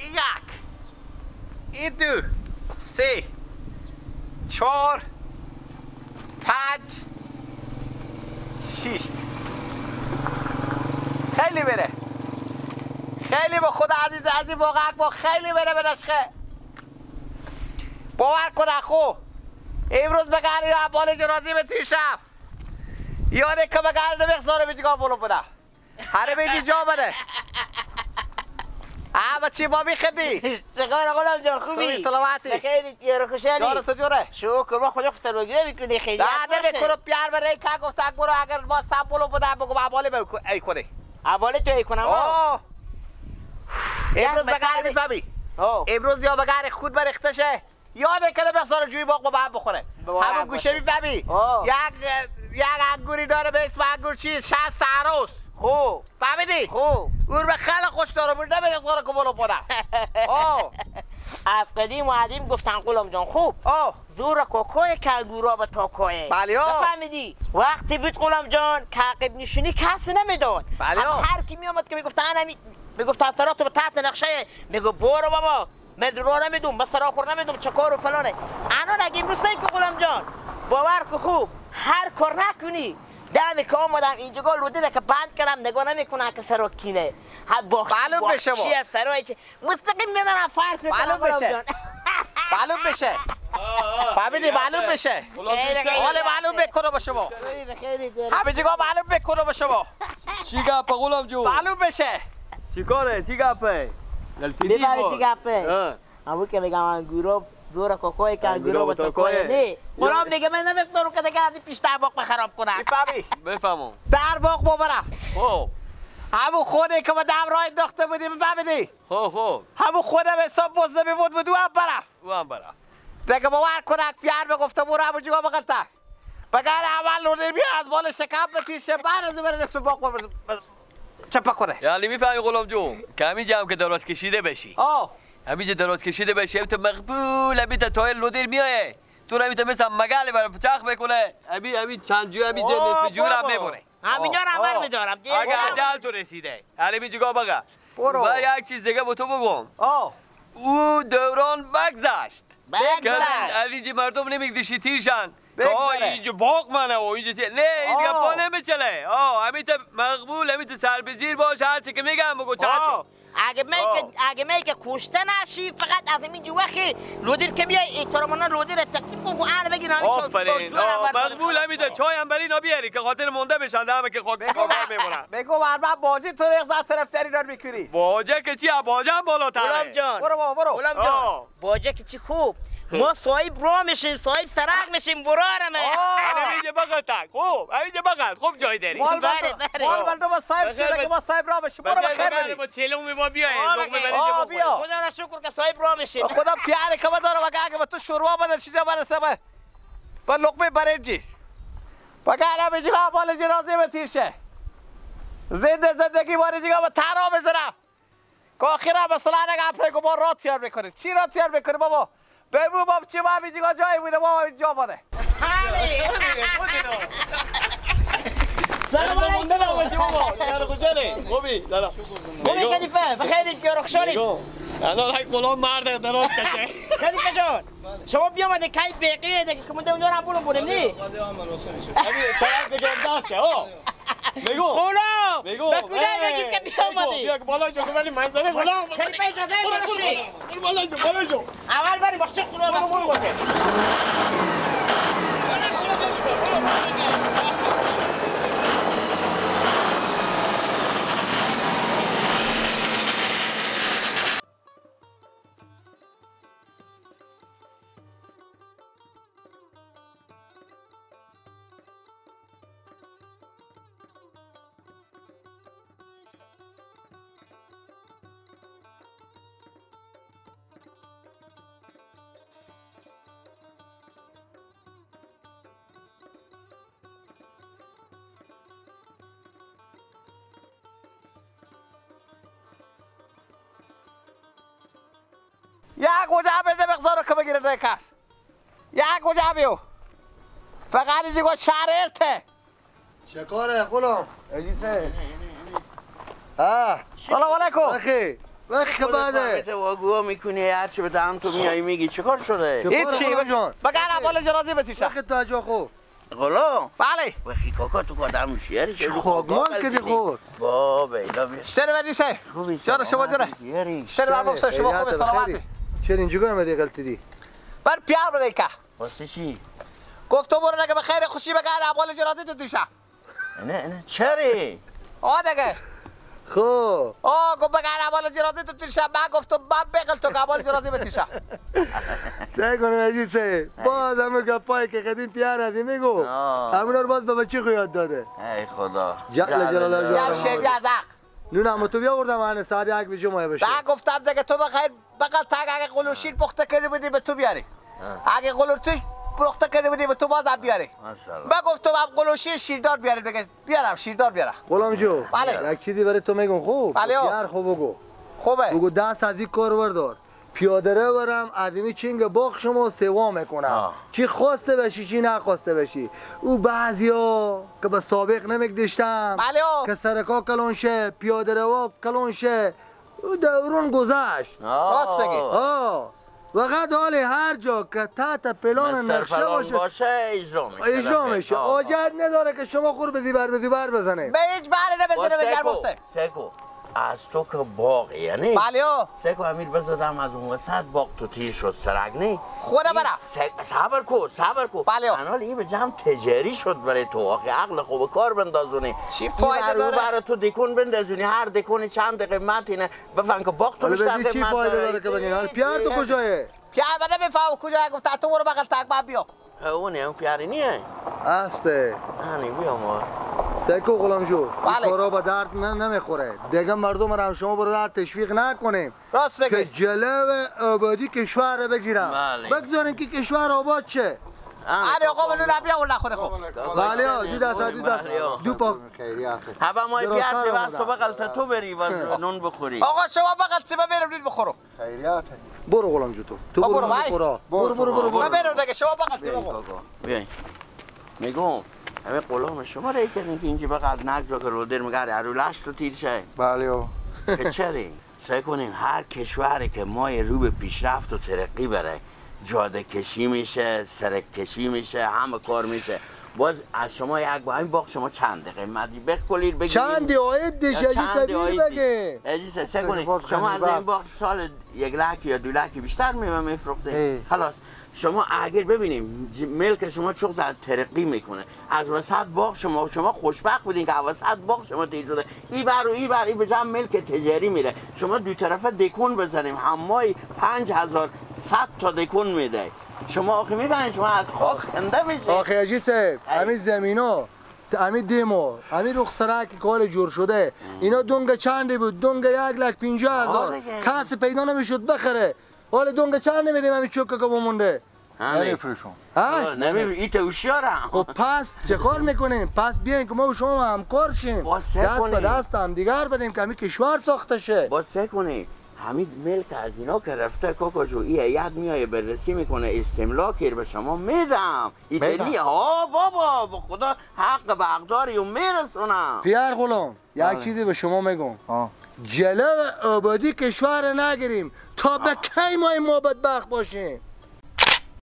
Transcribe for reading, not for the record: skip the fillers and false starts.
یک این دو سه چهار پنج شیش خیلی بره خیلی به خدا عزیز از این واقعا با خیلی بره به نشخه باور کن اخو امروز بگرد یا عبال جرازی به تیر شب یاده که بگرد نمیخزاره بیجگاه بولو بودم هره بیدی جا بده بچی ما میخدی چکار غلام جان خوبی؟ سلامتی بخیری یارو خوشحالی جارت جوره شکر ما خدا خسر بگیره میکنی خیلی نه کنو پیار بره که گفت برو اگر ما سب بولو بودم بگو عباله ای کنی عباله تو ای کنم امروز بگرد میفهمی امروز یا بگرد خود برخته شه یاده که بخزار جوی باق با هم بخوره همون گوشه میفهمی یک انگوری داره به اسم انگور چیز 60 سعروس خوب فهمیدی؟ خوب اون به خیلی خوش داره بود نمیخزاره که بولو بودم از قدیم و عدیم گفتن غلام جان خوب زور کوکوی کنگورا به تاکوی بله فهمیدی؟ وقتی بود غلام جان که عقب نشونی کسی نمیداد هر کی میامد که میگفتن سراتو به تحت نقشه میگو برو بابا مدرو نمیدوم بس سراخور نمیدوم چکار و فلانه الان اگه امروز که غلام جان باور که خوب هر کار نکنی دمی که آمدم اینجا لوده که بند کردم نگاه نمیکنن که سرا کینه معلوم بشه با چیه سرای چی مستقیم میدنم فرش میکنم معلوم بشه معلوم بشه فهمیدی معلوم بشه حالا معلوم بکنه با شما همه جگاه معلوم بکنه با شما چی گپه غلام جون معلوم بشه چی کاره چی گپه گلتی چی گپه همون که میگم انگورا زور کوکوی که انگورا با تاکوی نه غلام میگه من نمیتونم که دیگه از پیش در باغ بخراب کنم میفهمی بفهمم در باغ ببرم همون خونه که به دم راه انداخته بودی میفهمیدی همون خونه به حساب بزده بود و هم برفت دیگه باور کنک پیار بگفته برو همون جگاه بغلته بگر اول رو نمی از بال شکم بتیشه بعد از بره نصف باغ چپا کنه یعنی میفهمی غلام جون که همین جمع که دراز کشیده بشی همینجا دراز کشیده بشی تو مقبول همینجا تایل لودیر میایه تو همینجا مثل مگاله برای پچاخ بکنه همین چند جو همینجا نصف جور هم میبونه همینجا رو عمر میدارم اگه عجل تو رسیده همین جگاه بگه و یک چیز دیگه با تو بگم او دوران بگذشت اینجا مردم نمیگدشی تیرشن اینجا باق منه و اینجا نه این دیگه پا نمیچله همین مقبول همین سر بزیر باش هرچی که میگم بگو چشم اگه میگه کشته نشی فقط از اینجا وقتی لودیر که بیای احترامانا لودیر تکلیف کن آن بگین آفرین مقبول همیده چای هم بری نبیاری که خاطر مونده بشن همه که خاک میمونن بگو بربا باجی تو رخصت طرفداری دار میکنی باجه که چی باجه هم بالاتره غلام جان برو غلام جان باجه که چی خوب ما صاحب را میشیم صاحب سرک میشیم برارمه همینجا بغل تک همینجا بغل خوب جای داری مال تو با صاحب شده که ما صاحب را بشیم برو بخیر بریم با چلومی ما بیاییم لقمه برینجا بخوریم خدا را شکر که صاحب را میشیم خدا پیاره که داره وگه اگه با تو شروع بدن چیزا برسه با لقمه برنجی وگه همه جگه بالا جرازی به تیرشه زندگی باری جگه با ترا بزنم که آخیره مثلا نگه پیگو ما را تیار میکنه چی را تیار میکنه بابا ببو باب چی ما اینجا جایی بوده ما اینجا بوده سلام علیکم خوبی سلام خوبی خلیفه بخیرید که رخشانی الان یک غلام مرد دراز کشه خلیفه جان شما بیامده کی بقیه دیگه که من اونجا رو هم بونم نی همین طرف بگم دست بگو غلام به کجا بگید که بیامدی بیا بالا جو ولی منظره غلام خلیفه اجازه برشی بالا جو اول بریم باشه غلام برو باشه یک گوجه بده مقدار که بگیره ده کس یک گوجه بیو فقط اینجا گوش شهر ارته چکاره غلام اجیسه سلام علیکم بخیر وقت بعده تو واگو میکنی هرچی به دهن تو میای میگی چیکار شده؟ هیچی بگر اول جرازی بتیشه وقت تو اجا خو غلام بله وقتی کاکا تو کدام شیری چه خوگمال کردی خور با بیلا بیش شتر بدیسه خوبی جان شما جره شتر بابا شما خوب سلامتی چرا اینجا آمدی غلطی دی بر پیار بده که واسه چی؟ گفتم برو نگه به خیر خوشی بگر اول جرازی تو دیشه نه چری؟ دیگه خو گفت بگر اول جرازی تو دیشه من گفتم من بگل تو که اول جرازی بتیشه سعی کنم اجیسه باز همه گپایی که قدیم پیار هستی میگو همون رو باز به بچه خو یاد داده ای خدا جل جلاله یا شیدی از حق نون هم تو بیاوردم من ساعت یک به شما بشه من گفتم دیگه تو بخیر بغل تگ اگه قلو شیر پخته کرده بودی به تو بیاری اگه قلو توش پخته کرده بودی به تو باز هم بیاری من گفتم هم قلو شیردار بیاری دیگه بیارم شیردار بیارم غلام جو بله. یک چیزی برای تو میگم خوب بله. پیار خوب بگو خوبه بگو دست از این کار بردار پیاده رو برم آدمی چینگ باغ شما سوا میکنم چی خواسته بشی چی نخواسته بشی او بعضیا که به سابق نمیگدشتم بله. که سرکا کلون شه پیاده رو کلون شه او دورون گذشت راست بگی وقت حال هر جا که تحت پلان نقشه باشه اجرا میشه اجرا میشه حاجت نداره که شما خور به زیبر بزنه به هیچ بره نبزنه به گرمسته سکو از تو که باغ یعنی بله سکو امیر بزدم از اون وسط باغ تو تیر شد سرک نی خدا برم صبر کو بله حال این به جمع تجاری شد برای تو آخه عقل خوب کار بندازونی چی فایده داره برای تو دکون بندازونی هر دکونی چند قیمت اینه بفهم که باغ تو بیشتر قیمت چی فایده داره که بگین حال پیار تو کجایه پیار بده بفهم کجایه گفت تو برو بغل تک بعد بیا اون پیاری نیه هسته نه بیا ما سکو غلام جو کارا با درد نمیخوره دیگه مردم رو هم شما برو درد تشویق نکنیم راست بگی که جلو آبادی کشور رو بگیرم بگذاریم که کشور آباد شه آره آقا منو نبیا ولا خود خوب بله دو پا هوا ما پیار چه واسه تو بغل تو بری واسه نون بخوری آقا شما بغل تو بریم نون بخورو خیریات برو غلام جو تو برو برو دیگه شما بغل تو بیاین میگم همه غلام شما رای کردین که اینجا بغل نگذار که رو در مگره رو لاش تو تیر شه بله که چری سعی کنین هر کشوری که ما رو به پیشرفت و ترقی بره جاده کشی میشه سرک کشی میشه همه کار میشه باز از شما یک با این باغ شما چند قیمتی بخولید بگید چند آید دیشه تبیر بگه اجازه سعی کنین شما از این باغ سال 1 لک یا 2 لک بیشتر میفروخته خلاص شما اگر ببینیم ملک شما چوب زد ترقی میکنه از وسط باغ شما خوشبخت بودین که از وسط باغ شما تیز شده این بر به جمع ملک تجاری میره شما دو طرفه دکون بزنیم همای 5100 تا دکون میده شما آخه میبینید شما از خاک خنده میشه آخه اجی صاحب همین زمینا همین دیمو همین رخسرک که کال جور شده اینا دونگ چندی بود دونگ 1,50,000 کسی پیدا نمیشد بخره حالا دونگ چند نمیدیم همین چوکه که بمونده نمیفروشم این توشیارم خب پس چه کار میکنیم؟ پس بیاین که ما و شما همکار شیم دست به دست هم دیگر بدیم که همین کشور ساخته شه باز سه کنی همین ملک از اینا که رفته کوکو جو این هیئت میایه بررسی میکنه استملاک به شما میدم ایتالی ها بابا به خدا حق به اقداری و میرسونم پیار غلام یک چیزی به شما میگم جلو آبادی کشور نگیریم تا به کی ما بدبخت باشیم